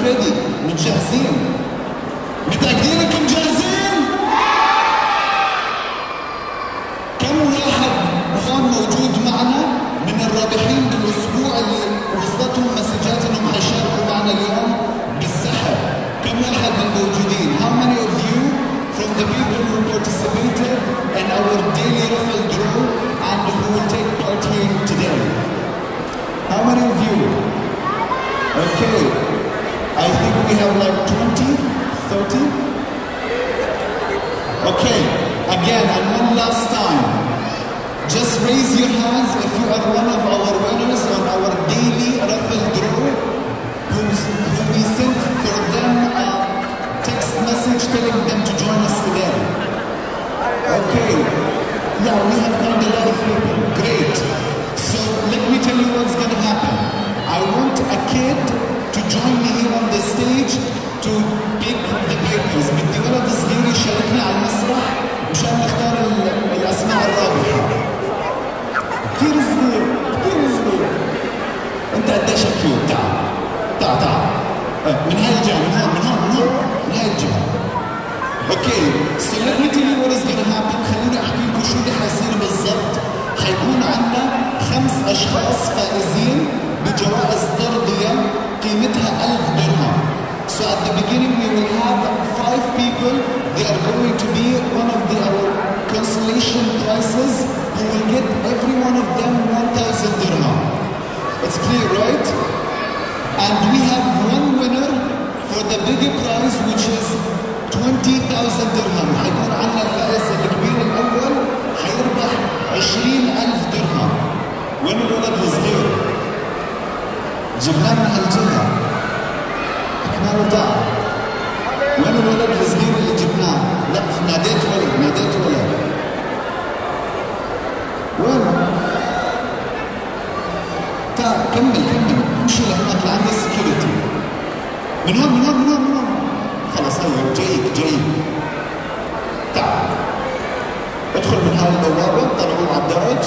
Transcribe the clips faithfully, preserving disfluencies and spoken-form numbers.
ready. متجهزين؟ متأكدين انكم جاهزين؟ كم واحد هون موجود معنا من الرابحين بالاسبوع اللي وصلتهم مسجات انهم حيشاركوا معنا اليوم بالسحر؟ كم واحد من الموجودين؟ How many of you from the people who participated in our daily raffle draw and who will take part here today? How many of you? Okay, I think we have like twenty, thirty. Okay, again, and one last time. Just raise your hands if you are one of our winners on our daily raffle draw who we sent for them a text message telling them to join us today. Okay, yeah, we have found a lot of people. Great. So let me tell you what's going to happen. I want a kid to join me here on the stage to pick the papers. بدي ولد صغير يشاركنا على المسرح مشان نختار الأسماء الرابحة. كثير صغير، كثير صغير. أنت قديش كيوت؟ تعال، تعال تعال. من هاي الجهة، من هون، من هون، من هون، من هاي الجهة. Okay, so let me tell you what is going to happen. خليني أحكي لكم شو اللي حيصير بالضبط. حيكون عندنا خمس أشخاص فائزين بجوائز طردية قيمتها ألف درهم. So at the beginning we will have five people. They are going to be one of the our consolation prizes who will get every one of them one thousand dirham. It's clear, right? And we have one winner for the bigger prize which is twenty thousand dirham. حيكون عندنا الفائز الكبير الأول حيربح عشرين ألف درهم. وين الولد الصغير؟ جبناه من هالجهة. حكنا له تعال. وين الولد الصغير اللي جبناه؟ لا ناديت ولد، ناديت ولد. وين؟ تعال كمل كمل، امشي لهناك لعند السكيورتي. من هون من هون من هون من هون. خلص هيا جايك جايك. تعال. ادخل من هاي البوابة، طلعوا على الدرج.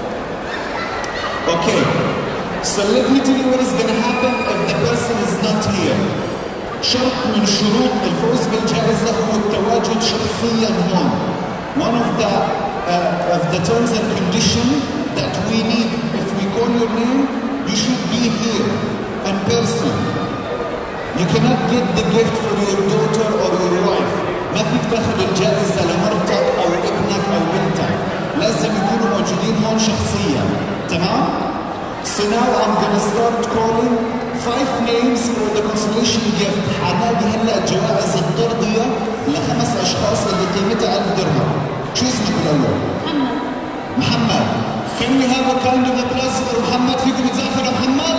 Okay. So let me tell you what is going to happen if the person is not here. شرط من شروط الفوز بالجائزة هو التواجد شخصيا هون. One of the uh, of the terms and condition that we need, if we call your name, you should be here in person. You cannot get the gift for your daughter or your wife. ما فيك تاخذ الجائزة لمرتك أو ابنك أو بنتك. لازم يكونوا موجودين هون شخصيا. تمام؟ So now I'm gonna start calling five names for the consolation gift. حنادي هلا الجوائز الطردية لخمس أشخاص اللي قيمتها ألف درهم. شو اسمك الأول؟ محمد. محمد. Can we have a kind of applause for محمد؟ فيكم تزعفوا محمد؟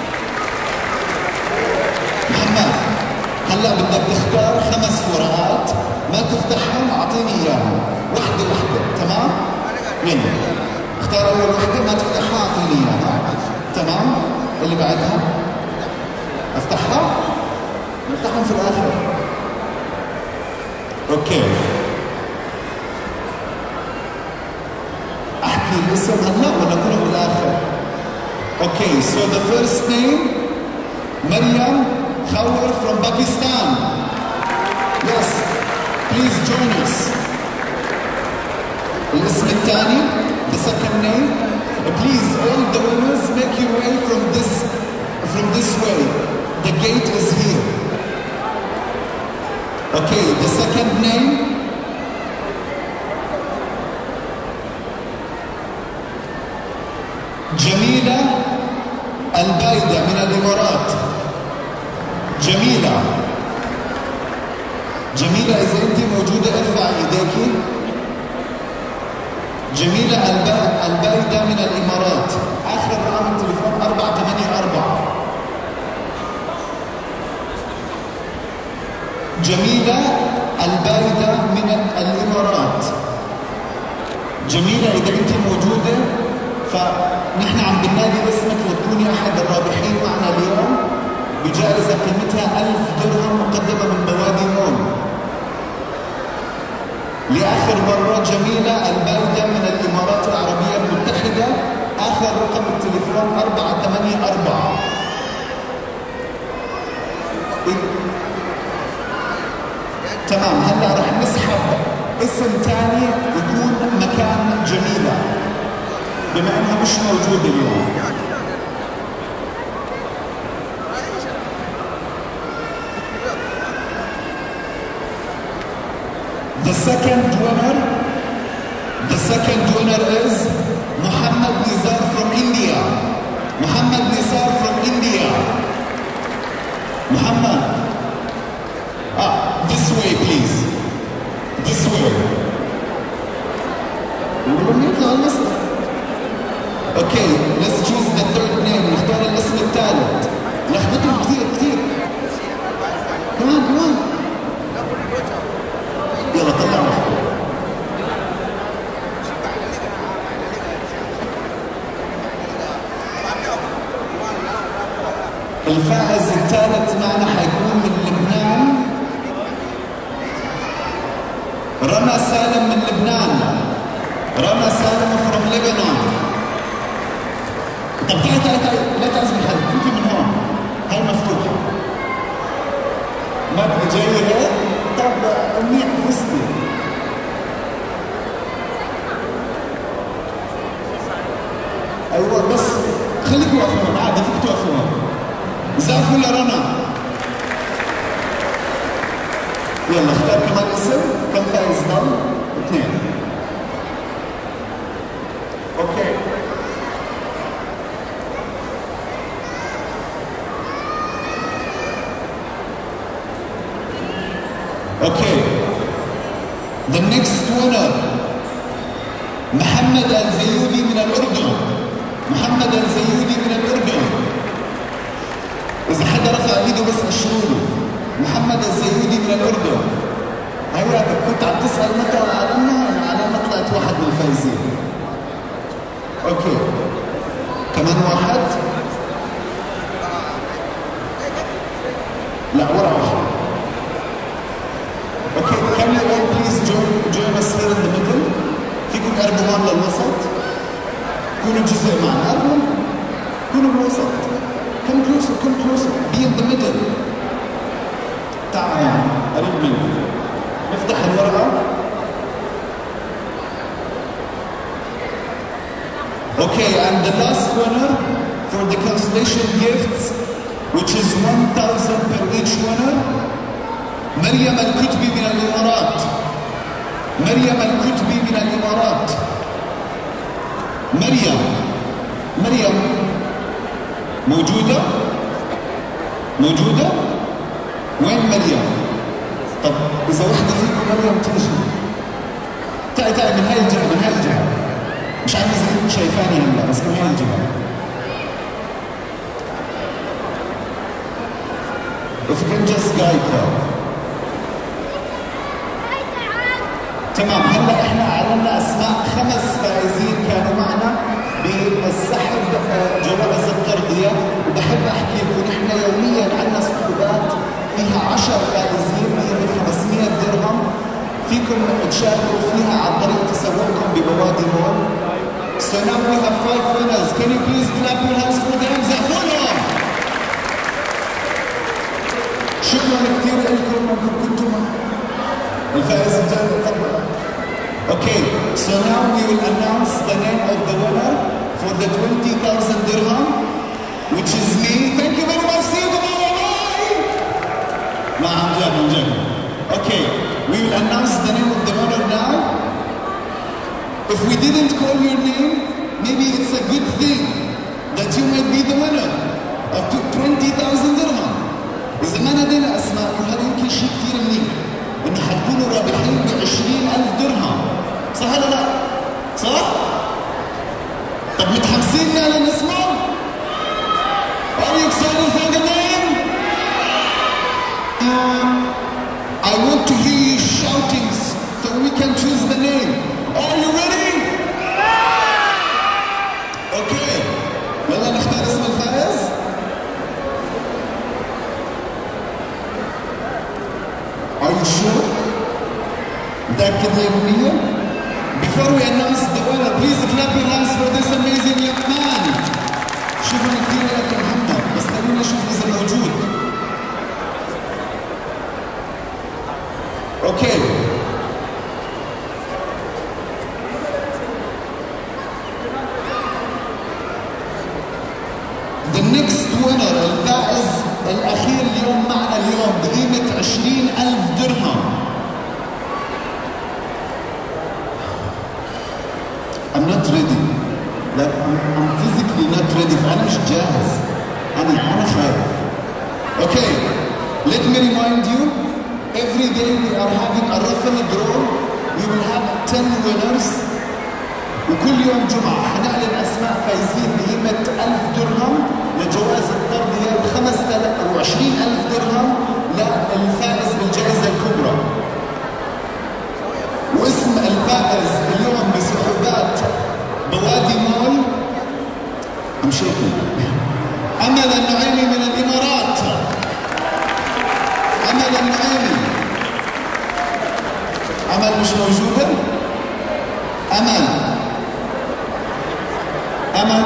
محمد. هلا بدك تختار خمس ورقات، ما تفتحهم أعطيني إياهم، وحدة وحدة، تمام؟ يلا. اختار أول وحدة، ما تفتحها أعطيني إياها. تمام؟ اللي بعدها افتحها؟ نفتحهم في الآخر. اوكي. احكي الاسم هلا ولا كله بالآخر؟ اوكي، so the first name مريم خور from Pakistan. Yes, please join us. الاسم الثاني the second name. Please, all the winners, make your way from this, from this way. The gate is here. Okay, the second name. جميلة البايدة من الإمارات. جميلة. جميلة إذا أنت موجودة ارفع إيديكي. جميلة البايدة من الإمارات. آخر رقم التليفون أربعة ثمانية أربعة. جميلة البايدة من الإمارات. جميلة إذا أنت موجودة فنحن عم بننادي اسمك لتكوني أحد الرابحين معنا اليوم بجائزة قيمتها ألف درهم مقدمة من بوادي مول. لآخر مرة جميلة البايدة من الإمارات العربية المتحدة. آخر رقم التليفون أربعة ثمانية أربعة. تمام. هلا رح نسحب اسم ثاني يكون مكان جميلة بما انها مش موجودة اليوم. The second winner, the second winner is Muhammad Nizar from India. Muhammad Nizar from India. Muhammad. Ah, this way please. This way. Okay, let's choose the third name. نختار الاسم الثالث. لخبطهم كثير كثير. كمان كمان. يلا طلع واحد. الفائز الثالث معنا حيكون من لبنان رنا سالم من لبنان. رنا سالم from Lebanon. طب تعي تعي تعي لا تعزمي حد، فوتي من هون، هاي مفتوحة. ما تبي جاية هيك؟ طب منيح فزتي. ايوه بس خليكوا واقفين هون عادي، فيك توقفوا هون. زعفوا لرنا. يلا اختار كمان اسم. كم فايز ضل؟ اثنين. اوكي. اوكي. The next winner محمد الزيودي من الأردن. محمد الزيودي من الأردن. إذا حدا رفع ايده بس اشروا له. محمد الزيودي من الأردن. هيا كنت عم تسأل متى أعلنا؟ أنا أعلنا طلعت واحد من الفايزين. أوكي. كمان واحد؟ لا ورا واحد. اوكي. Can you all please join join us here in the middle؟ فيكم قربوا هون للوسط؟ كونوا جزء معنا، قربوا كونوا بالوسط. Come closer, come closer. Be in the middle. تعالوا قريب مني. نفتح الورقة. Okay, and the last winner for the constellation gifts, which is one thousand per each winner, مريم الكتبي من الإمارات. مريم الكتبي من الإمارات. مريم. مريم موجودة؟ موجودة؟ وين مريم؟ طب إذا وحدة فيكم مريم تيجي. تعي تعي من هاي الجهة، من هاي الجهة. مش عارف إذا كنتوا شايفاني هلا بس من هاي الجهة. If you can just guide her. تمام. هلا احنا اعلنا اسماء خمس فائزين كانوا معنا بالسحب جوائز الترضية، وبحب احكي لكم نحن يوميا عندنا سحوبات فيها عشر فائزين بقيمة خمسمية درهم فيكم تشاركوا فيها عن طريق تسوقكم ببوادي مول. So now we have five winners. Can you please clap your hands for them? زعفولهم. شكرا كثير لكم انكم كنتم الفائز الثاني. تفضل. Okay, so now we will announce the name of the winner for the twenty thousand dirham, which is me. Thank you very much. See you tomorrow. Bye. No, I'm joking, I'm joking. Okay, we will announce the name of the winner now. If we didn't call your name, maybe it's a good thing that you might be the winner of twenty thousand dirham. إذا ما نادينا أسماء هذا يمكن شيء كثير منيح، إنه حتكونوا رابحين بعشرين ألف درهم. صح ولا لا؟ صح؟ طب متحمسين لنسمع؟ Are you excited for the name? Uh, I want to hear you shouting so we can choose the name. Are you ready? Okay. يلا نختار اسم الفائز. Are you sure? متأكد مية بالمية؟ Before we announce the winner, please clap your hands for this amazing young man. شوفوا كثير لك محمد، بس خلينا نشوف إذا موجود. Okay. The next winner الفائز الأخير اليوم معنا اليوم بقيمة عشرين ألف درهم. I'm not ready. Like I'm, I'm physically not ready. فأنا مش جاهز. أنا أنا خايف. Okay. Let me remind you. Every day we are having a raffle draw. We will have ten winners. وكل يوم جمعة حنعلن أسماء فايزين بقيمة ألف درهم لجوائز الترضية وخمسة آلاف وعشرين ألف درهم للفائز بالجائزة الكبرى. واسم الفائز اليوم بسحوبات بوادي مول I'm shaking. أمل النعيمي من الإمارات. أمل النعيمي. أمل مش موجودة؟ أمل. أمل.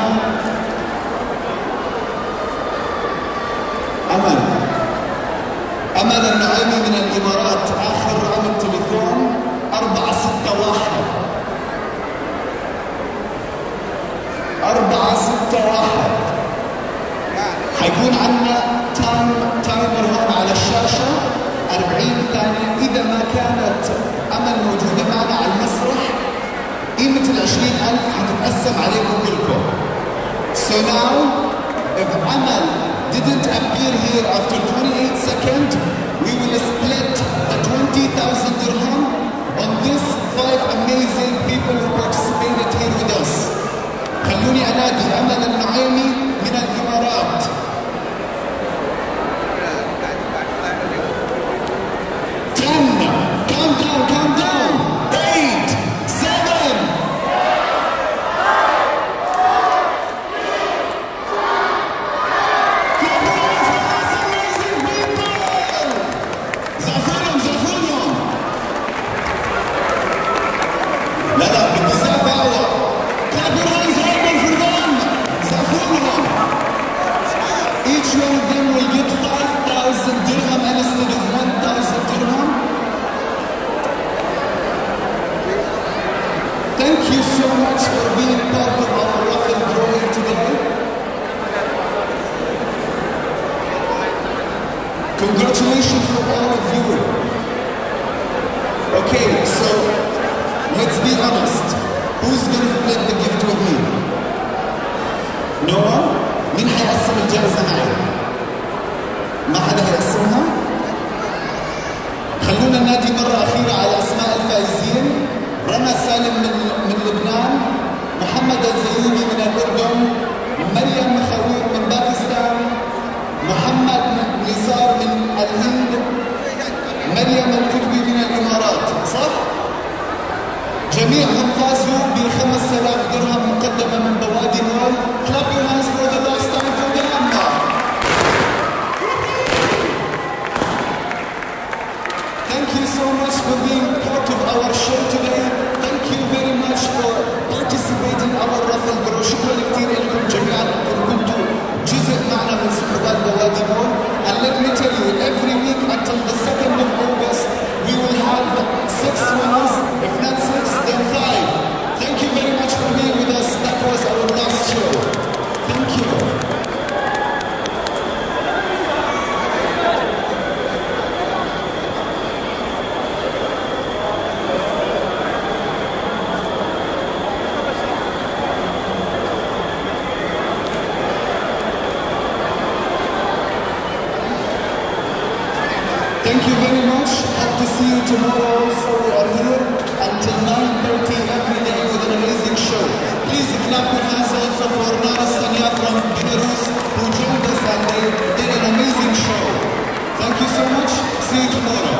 أمل. أمل النعيمي من الإمارات. آخر رقم التليفون أربعة ستة واحد. أربعة ستة واحد. حيكون عندنا تايم تايمر هون على الشاشة أربعين ثانية. إذا ما كانت أمل موجودة معنا على المسرح قيمة العشرين ألف حتتقسم عليكم كلكم. So now, if Amal didn't appear here after twenty-eight seconds, we will split the twenty thousand dirham on these five amazing people who participated here with us. خلوني أنادي أمل النعيمي من الإمارات. ten, count down, count down. eight, seven. زعفرهم زعفرهم. لا لا بدي زعفرهم. كابرون زعفرهم فرقان. زعفرهم. Each one of them will get five thousand dirham instead of one thousand dirham. Thank you so much for being part of our raffle drawing today. Congratulations for all of you. Okay, so let's be honest. Who's going to split the gift with me? No one? مين حيقسم الجائزة معي؟ ما حدا هيقسمها؟ خلونا ننادي مرة أخيرة على أسماء الفائزين. رنا سالم من من لبنان، محمد الزيوني من الأردن، مريم مخاوير من باكستان، محمد نزار من الهند، مريم الكتبي من الإمارات، صح؟ جميعهم فازوا ب خمسة آلاف درهم مقدمة من بوادي مول. Clap your hands for the last time for them. Thank you so much for being part of our show today. Thank you very much for participating in our raffle draw. شكرا كثير لكم جميعا انكم كنتوا جزء معنا من سحوبات بوادي مول. And let me tell you, every week until the second of August, we will have six winners. If not six, then five. Thank you very much for being with us. That was our last show. Thank you. Thank you very much. Hope to see you tomorrow also. We are here until nine thirty every day with an amazing show. Please clap your hands also for Nara Sanya from Belarus who joined us and they did an amazing show. Thank you so much. See you tomorrow.